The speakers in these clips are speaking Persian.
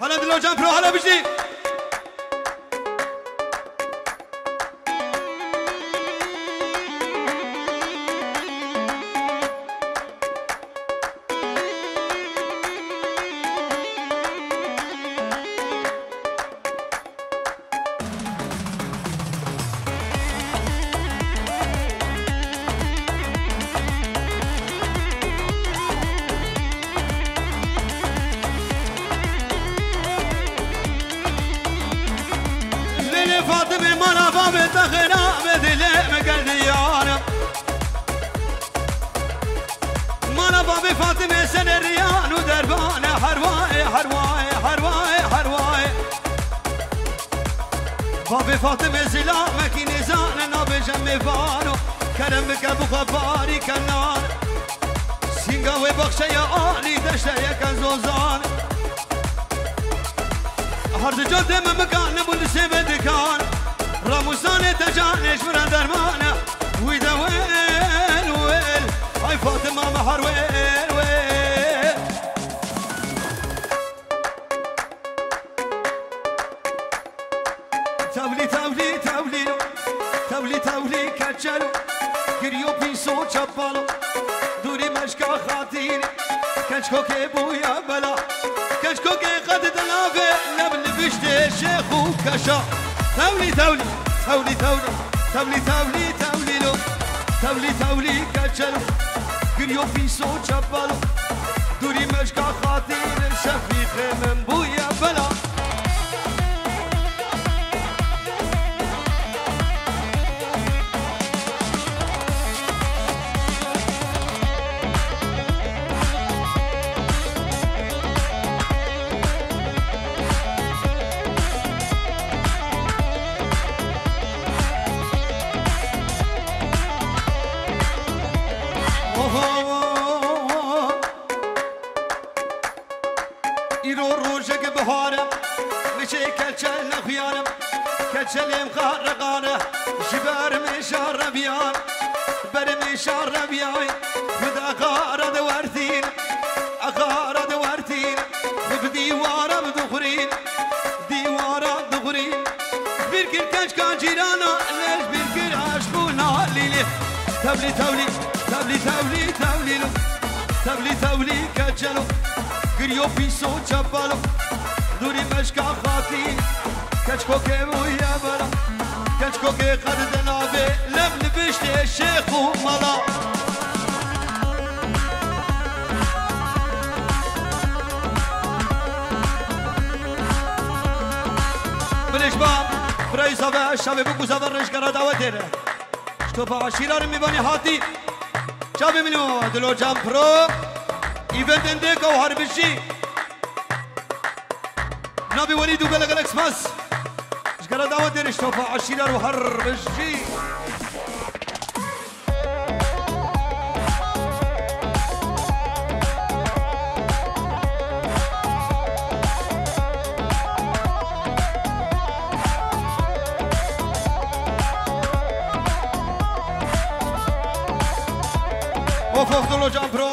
هلا دلو جان برو هلا بجدي فاطمه مانا بابي تخنا بدلي مقديانا مانا بابي فاطمه سن الريان ودربانه حرواي حرواي حرواي حرواي بابي فاطمه سلامك نزان نابي جمي فانو كرمك ابو خباري كنان سينغاوي بخشة يا آلي دشة يا كنزوزان هرد جد من مكان بولسي بدكان راموساني تجانش من درمانه ويدا ويل ويل هاي فاطمة محر ويل ويل تولي تولي توليلو تولي تولي كتشلو كريو بيسو چپالو دوری مشکا خاطیر کشکو که بویا بلا کشکو که قد دلافه نبل بشته شیخو کشا تولي تولي تولي تولي تولي تولي تولي لو تولي تولي كتشلو كريو بيسو چپالو دوری مشکا خاطیر شفیق من بویا بلا كتشلم خارقانه جبار من شهر بيان بر من شهر بيان خدا غارد ورثين غارد ورثين بديوارا بدخرين ديوارا دخرين بيركر كاش كان جيرانا ليش بيركر عشقونا ليلي تولي تولي تولي تولي تولي لو تولي تولي كتشلو قريو بيسو چپالو دوري مشكا خاطين كشكو كيبويا بلا كشكو كي قد دنابي لم لبشتي الشيخ وملا بالإشباب برأي صبا الشابي بكو صبر رشكرا داوتير شتوفا عشيرار ميباني هاتي شابي منو دلو جام برو ايفنت انديكو هربشي نبي وليد وقال لك اكسماس قال دعوة دير اشتوفا عشيرار وهرب الشي وفوق دلو جامبرو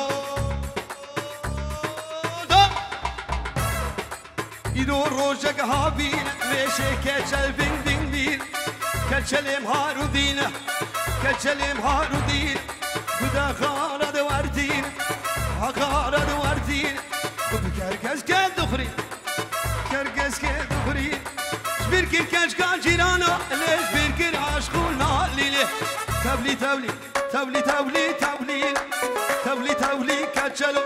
يدور روجك هابين ماشي كتشل بين دين بين كتشل مهارو دين كتشل مهارو دين بدا غارد وردين غارد وردين وبكركز كدخرين كركز كدخرين شبيركر كاش كان جيرانا ليش بيركر عشقونا ليلي تولي تولي تولي تولي تولي تولي تولي كتشلو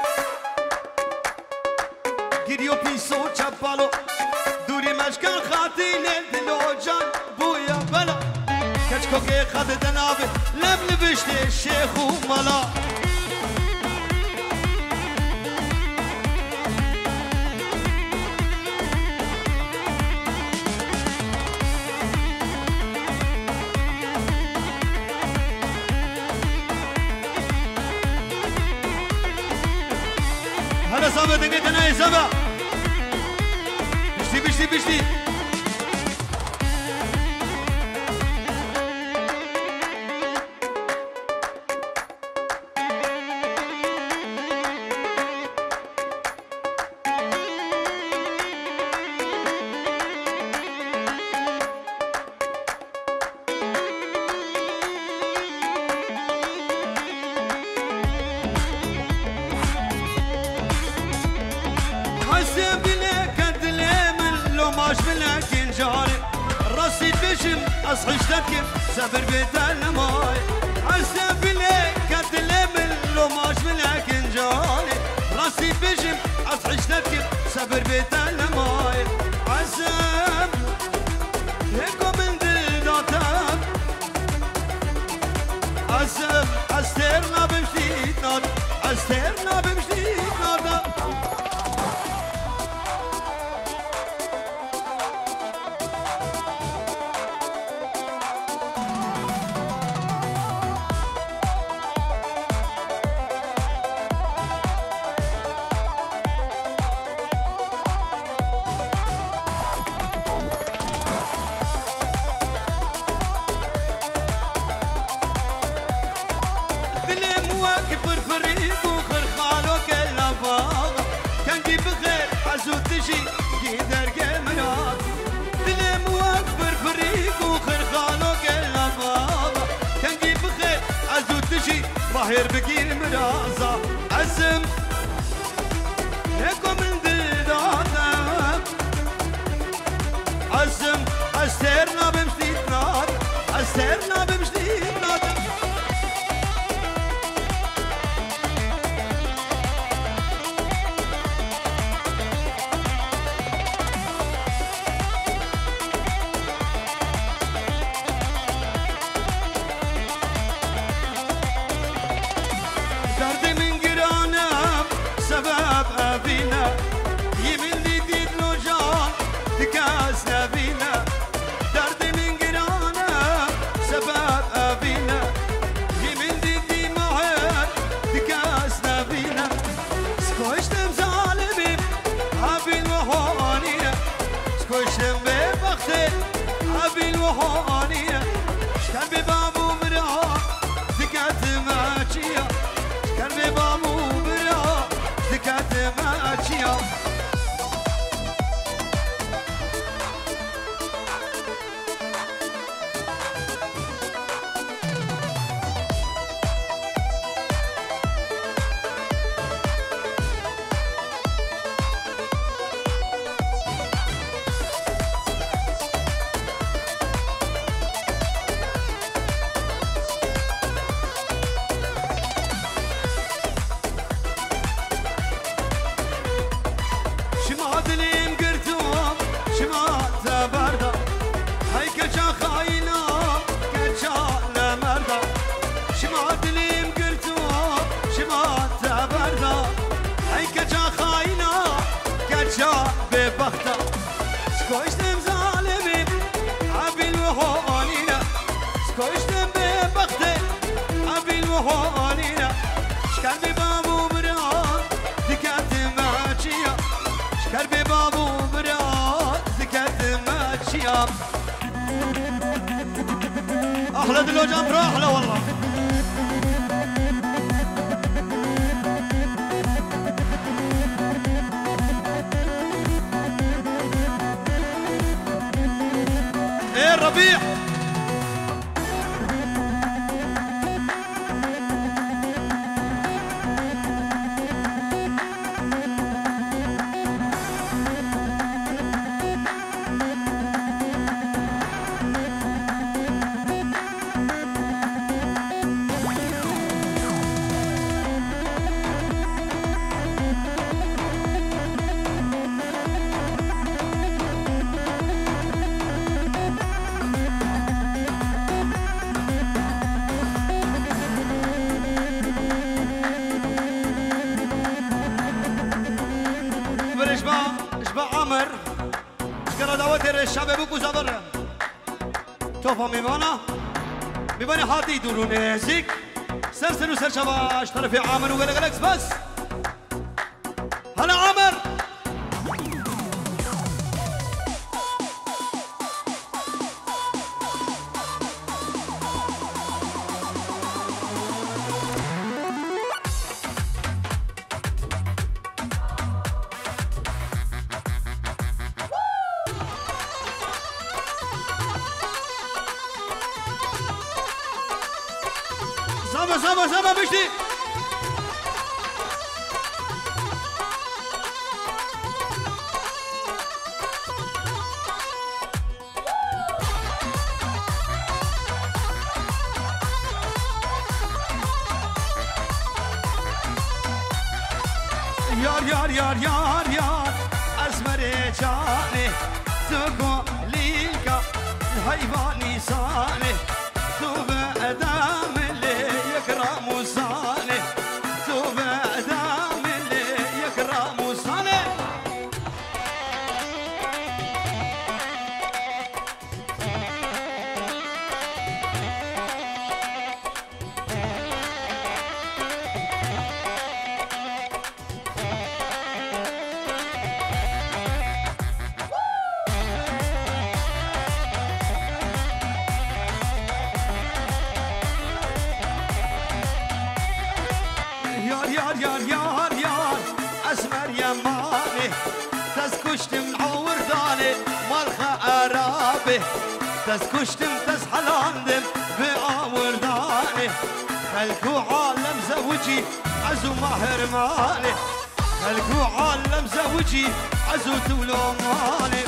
گیریو پیسو چپالو دوری مشکل خاطی دلو جان بویا بلا کچکو که خد دناب لب نبشته شیخ و ملا هلا صابة دقيت انا يا صابة بشتي بشتي بشتي ماش ملاكين جاري راسي بجم اصحي اشتكم سبر بدل ماي عسى بلي كتلي من لو ماش ملاكين جاري راسي بجم اصحي اشتكم سبر بدل ماي عسى هيكو من دل داتم عسى استرنا بمشتيت نار استرنا بمشتيت نار ظاهر بقيل مرازة عزم هيكو من دلدانا عزم استرنا بمشتيت نار استرنا بمشتيت نار احلى دلو جنب احلى والله ايه الربيع الشعب بوكو زبر توفا میبانه حاتی درونه زیک سر و سر شباش طرف عامر و گلگلکس بس هلا عامر زما بشتي یار یار یار یار اسمر جانه تو گلیکا حیوانی سانه تو به ادام لی یکرام سانه تو به ادام لی یکرام سانه یار یار یار یار اسمر یمانه تز کشتم عوردانه مالخ عرابه تز کشتم تز حلاندم به عوردانه خلکو عالم زوجی عزو مهرمانه خلکو عالم زوجی عزو تولومانه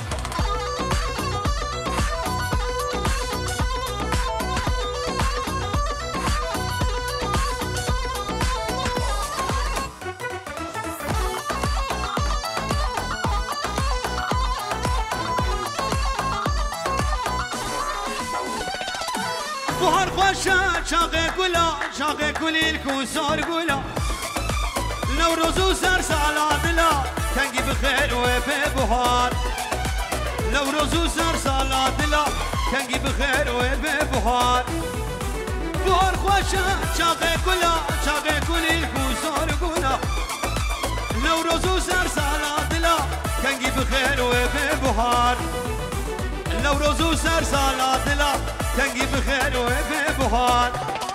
بهار خوشا چاقه گلا چاقه گلیل کوسار گلا نوروز و سر سالا دلا تنگی بخیر و به بهار نوروز و سر سالا دلا تنگی بخیر و به بهار بهار خوشا چاقه گلا چاقه گلیل کوسار گلا نوروز و سر سالا دلا تنگی بخیر و به بهار نوروز و سر سالا دلا تنگی بخیر و به بهار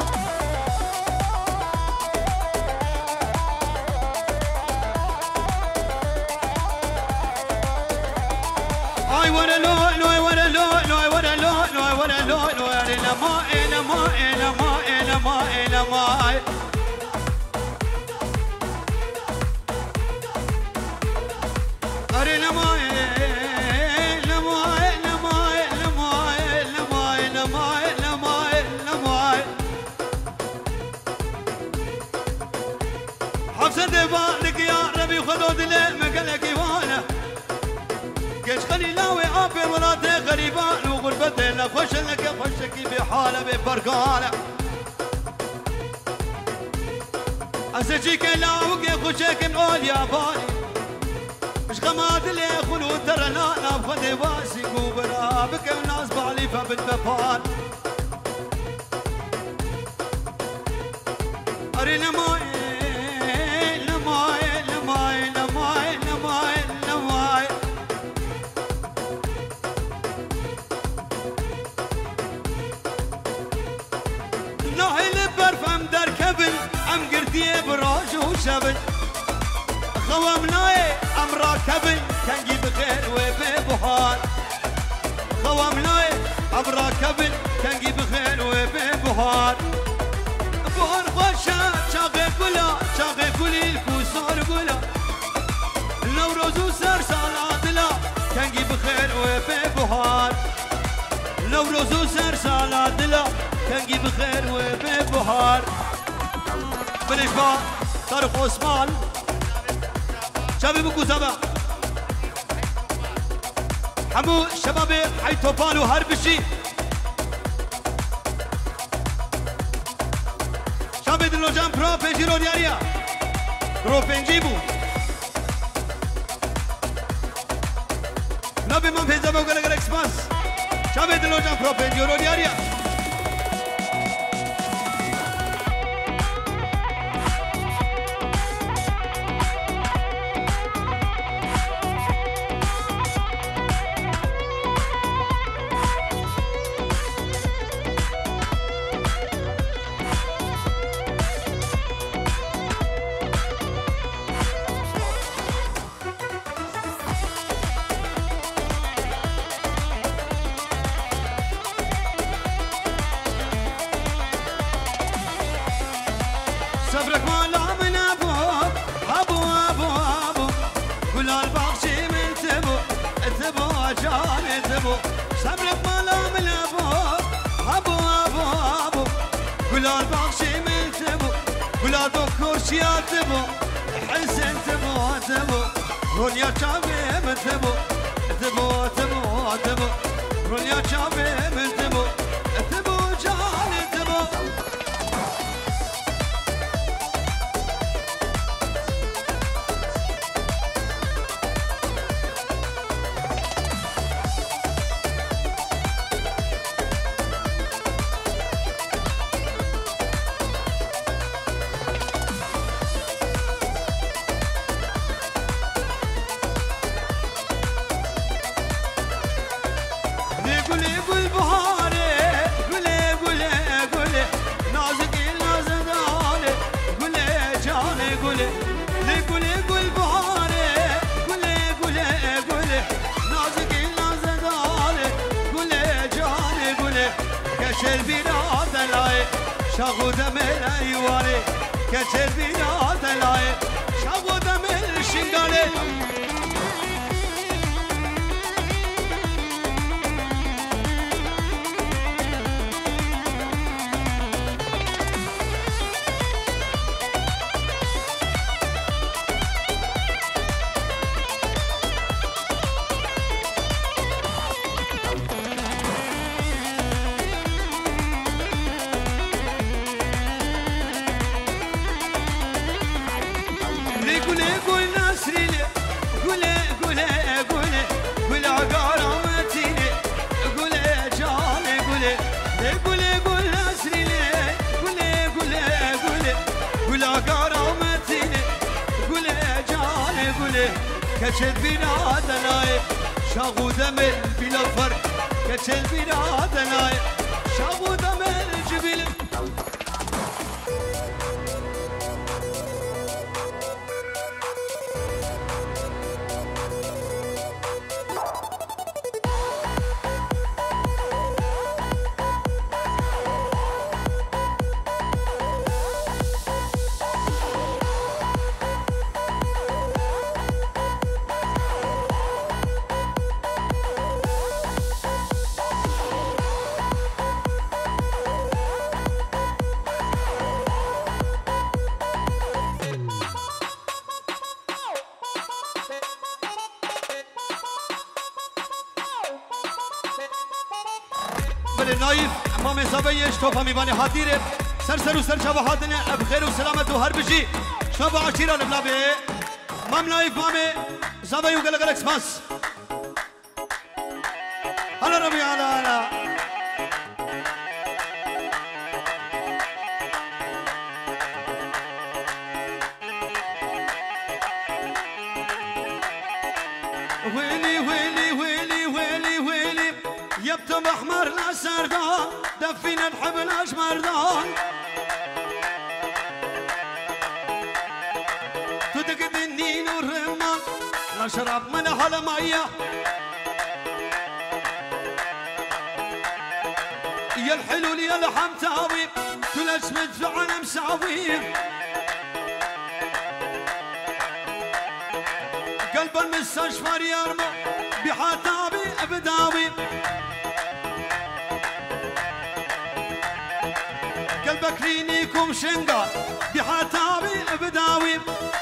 آی ور لو لو ور لو لو ور لو لو ور لو لو لما لما لما لما لما اره لما دبالك يا ربي خذوا دليل مقلك وانا كيش خليلاوي عابر ولاده غريبان وغربتنا خوش لك خوشك بحاله بفرقانه اسجيك لاوك خوشك نقول يا بالي مش غماد لي خلو ترى لا نبخذ واسي كوبرا بك الناس بالي فبالبفان ارينا موي براج وشبل خوامناي امرا كبل تنجي بخير وببهار خوامناي امرا كبل تنجي بخير وببهار بهار خوشا شاغي كلا شاغي كلي الكوسار كلا نوروز وسر سالات لا تنجي بخير وببهار نوروز وسر سالات لا تنجي بخير وببهار بلشبا طارق عثمان شباب بكوزابا حمو شباب حي توبان وهربشي شباب دلوجان برو بنجي رو دياريا برو بنجي بو نبي من فيزا بوغل اكسباس شباب دلوجان برو بنجي رو دياريا صبرك مالا من ابوك ابو ابو ابو كل الباغشي من تبو تبو جان تبو صبرك مالا من ابوك ابو ابو ابو كل الباغشي من تبو كل البكور شيا تبو الحسن تبو رونيا شابي من تبو رونيا شابي من تبو جاني تبو شاغو دم الايواري كتر بنا دلاي شاغو دم الشنغالي كتل بنا دلاي شاغو دمل بلا فرق كتل بنا دلاي شاغو دمل جبل نايف امام زاویه اشتوفا میوانی حاضره سر و سر جواب حاضنه بخیر و سلامت و هر بجی شب عشیران بلابه مام نايف مام زاویه و گلگل اکسپاس هلا ربي هلا ويلي ويلي ويلي ويلي ويلي يبتم احمر لا سردان دفينا الحبل اشمردان تدق النين والرمان لا شراب من هالمية يا الحلو يا الحمتاوي تلش مدفعنا مساوي قلب المستشفى يرمى بحتابي ابداوي قلبك كلينيكم شنقا بحتابي ابداوي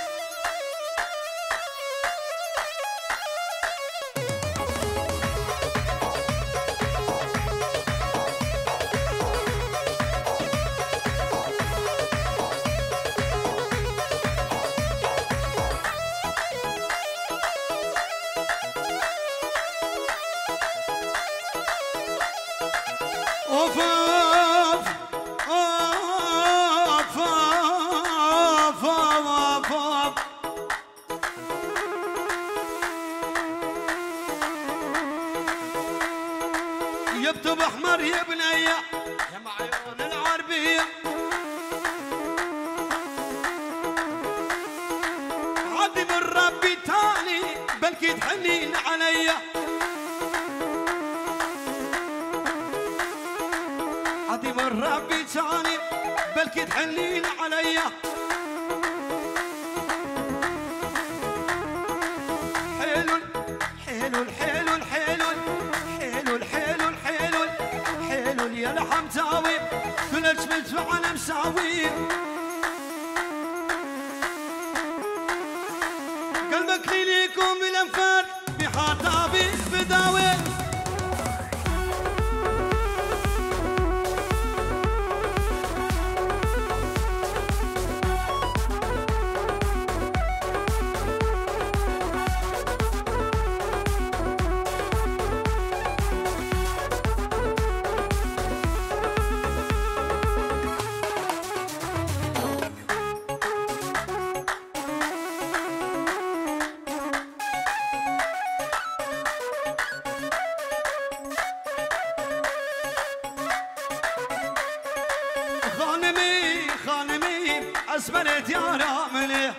يبتب احمر يا بنية يا معيون العربية عدي من ربي تاني بلكي تحنين عليا عدي من ربي تاني بلكي تحنين عليا حلو حلو حلو حلو حلو يا الحمتاوي كلش مدفعنا مساوي بيكم بالانفار بحطابي بداوي اسمرت يا راملي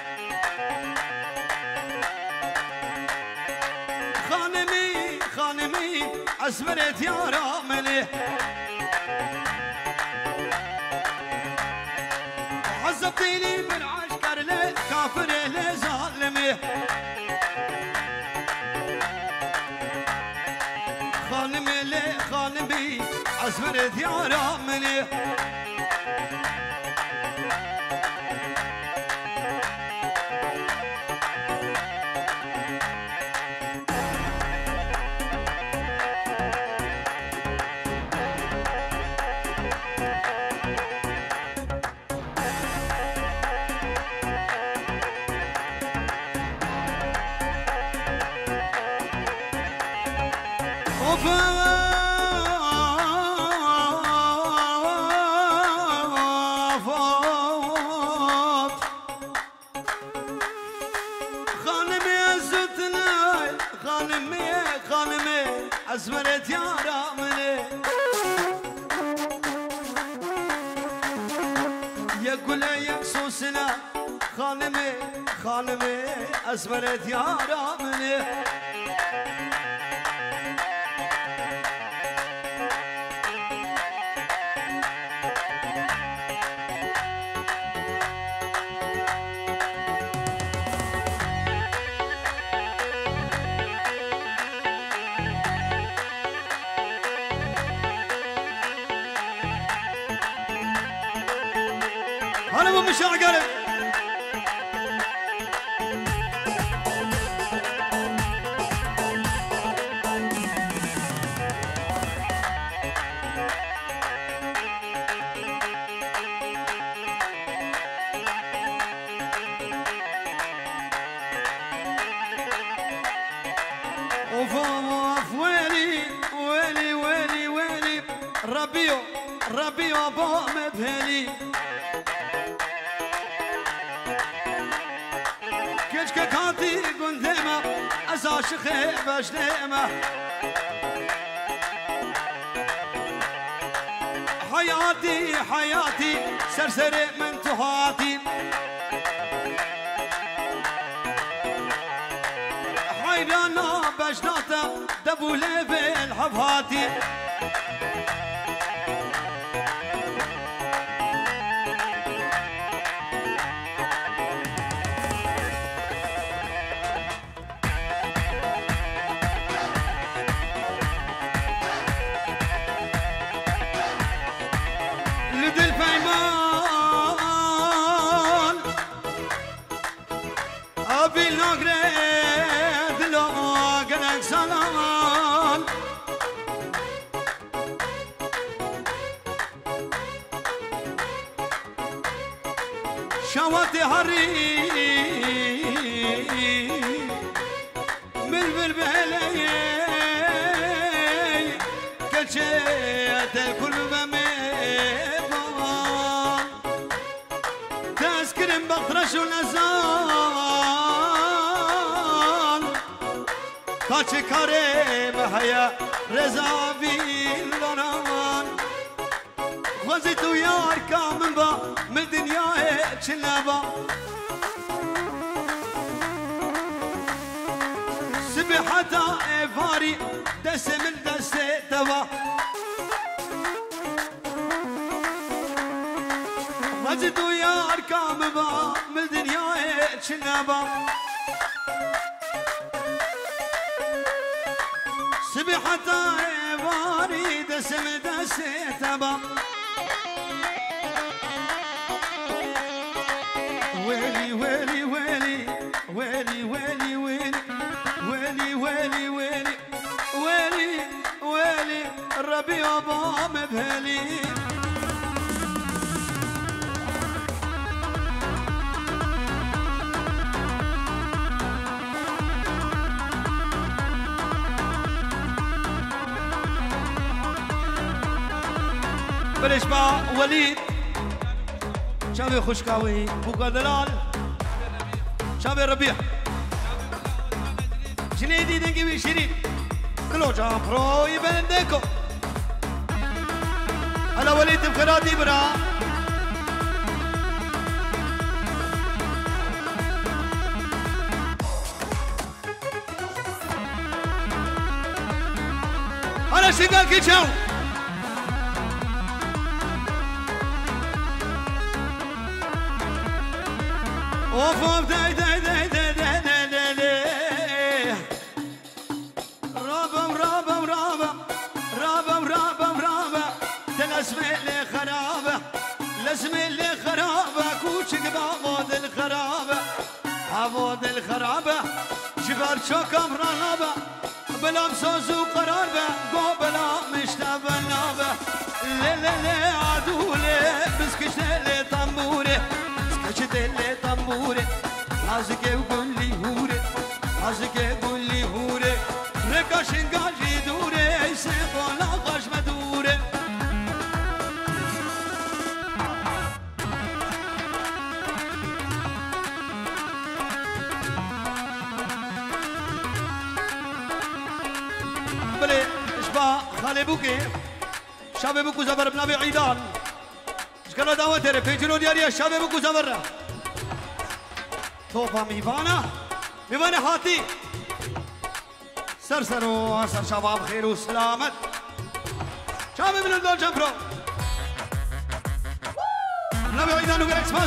خانمي اسمرت يا راملي عذبتيني من عشقر لي كافر لي ظالمي خانمي اسمرت يا راملي أزمرت يا راملي يقول يكسوسنا خانمي أزمرت يا راملي أنا مو مش عقرب اوف ويلي ربيو ابو مبهلي كشك كانتي قندمة أزاشخي بجنمة حياتي سرسري من تهاتي حيرانا بجناتا دبولي بالحفاتي أبي النقرد لو قلق سلام شواتي هري من بالبهلي كلشيت الكل بميبان تذكرن بطرش الأزان تاچه کاره بحیا رضا بیلانان خوزی تو یار کامن با من دنیای چلبا سبحتا افاری دست من دست توا خوزی تو یار کامن با من دنیای چلبا سبحتا افاری دست من دست توا ويلي ويلي ويلي ويلي ويلي ويلي بيابا مبهلي بلش با وليد شابي خشكاوي بوكا دلال شابي ربيع جنيدي دنقي بشيرين كلو جام برو يبندكو هلا وليد بخراتي برا هلا شقال كيتشاو اوف اوف داي داي داي داي داي داي داي داي رابم رابم رابم رابم رابم رابم تلسم اللي خرابه لازم اللي خرابه كوشك بعوض الخرابه عوض الخرابه جبار شوكم رغبه بلا مسوس وقراربه قو بلا مشتبه نابه لي لي لي عدولي بسكش لي طنبوري اللي طنبوري عازك وقول لي هوري عازك وقول لي هوري ركاش نقاجي دوري يسيب ولا غاش مدوري بلي اشبا خالي بوكي شابي بوكو زبر بنابي عيدان اشكالو دعوة رفيجلو دياريا شابي بوكو زبر توفا ميفانا هاتي سرسروا سر شباب خير وسلامت شابي من الدول جنبرو نبي عيدان وقال اكسباس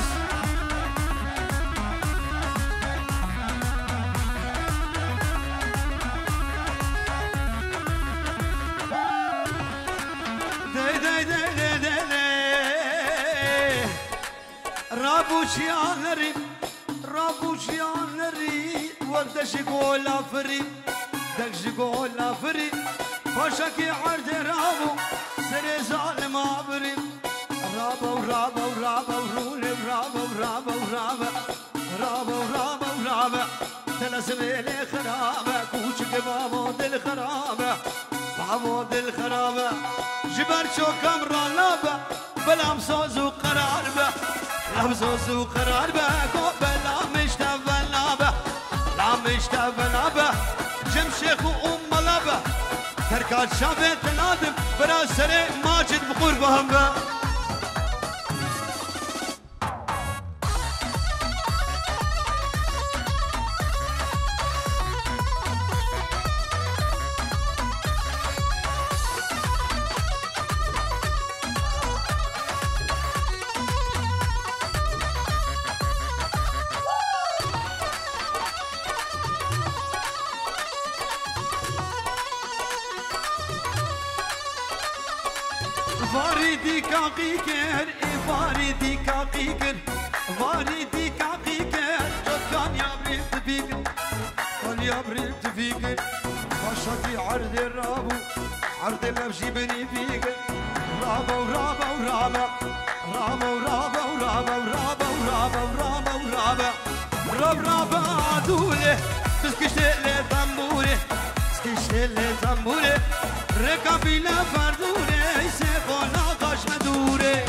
داي داي داي داي داي داي رابوش يا نريد رابوش يا نريد ودش يقول افريد دش يقول افريد فشكي عرض رابو سري ظالم ابريد رابو رابو رابو رولي رابو رابو رابو رابو رابو رابو تلسم لي خرابه كوشك بابود الخرابه بابود الخرابه جبر شو كامرا لابه بلا مسوز وقرار به لمسوز وقرار به بلا مشتبنا به لا مشتبنا به جم شيخ وام لبه تركات شافت نادم برا سري ماجد بقربهم به فاردي كاقيكر فاردي كاقيكر فاردي كاقيكر جدان يا بريت فيكر قال يا بريت فيكر باشتي عرض الرابو عرض الممشي بني فيكر رابو رابو رابو رابو رابو رابو رابو رابو رابو رابو راب رابو عدوله تسكش لي طنبوره تسكش لي طنبوره ركبي لا فردوره يسيب ولا غاش مدوره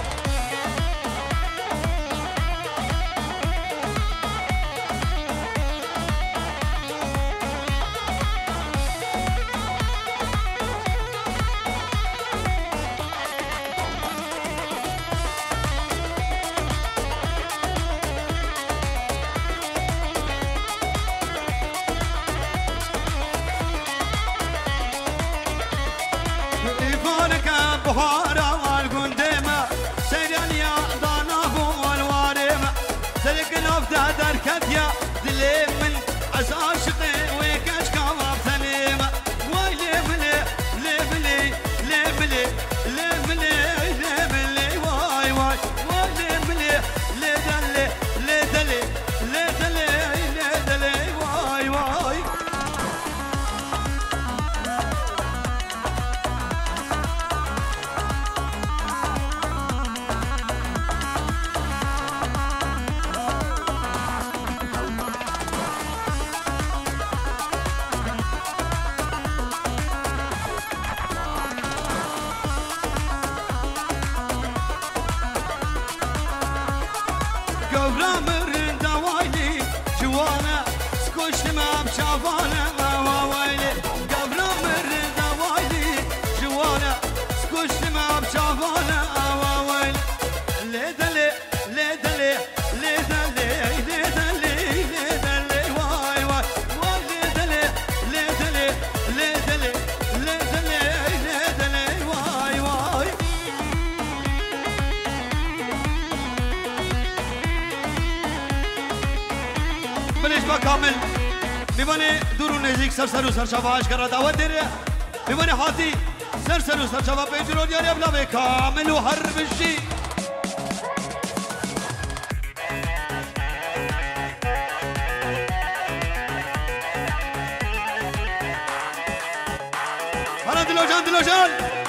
میبانی دورو نزدیک سر و سرچاواش کرد دعوت داره میبانی حاتی سر و سرچاوا پیجرون یاری ابلا کامل و هر بشی حالا دلو جان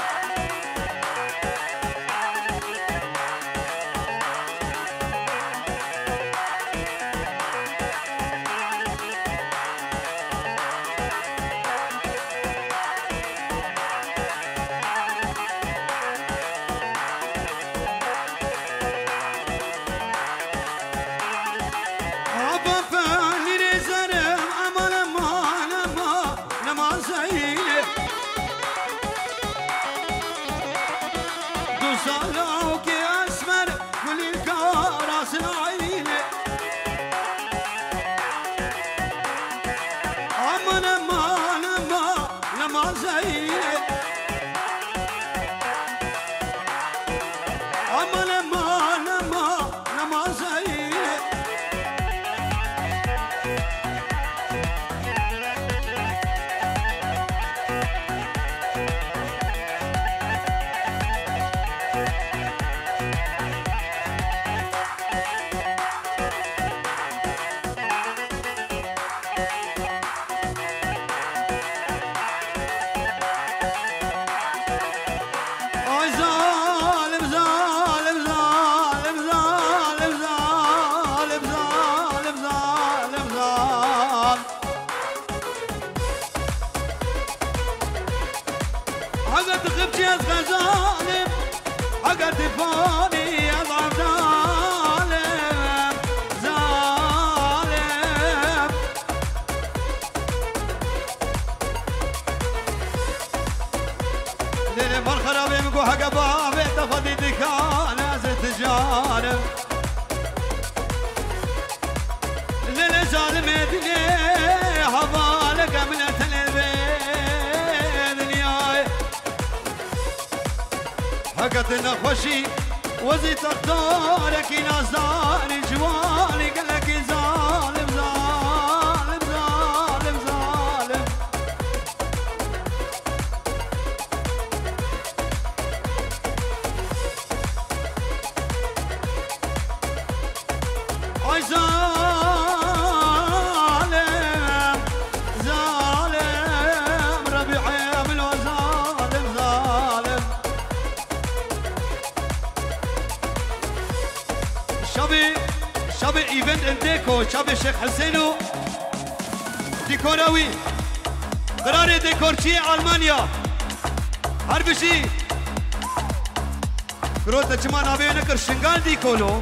حقت نخوشي وزي تختارك نازاني جوالي قالك ظالم ظالم ظالم ظالم اي ظالم ظالم ربيعي من ظالم ظالم شاب ايفنت انديكو شاب الشيخ حسينو ديكوراوي قرار ديكورشي المانيا هربشي كروتا جمان ابي نكر شنغال ديكولو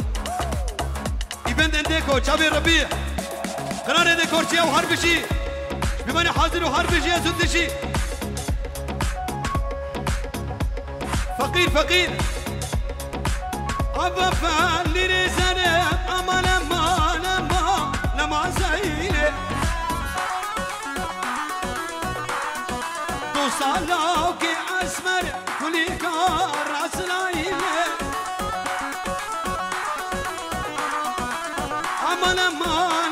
ايفنت انديكو شاب ربيع قرار ديكورشي او هربشي بمن حاضر وهربشي ازدشي فقير أبا فالي رزانة أما لما زينة توصلوك أسمر كلي كراس العينة أما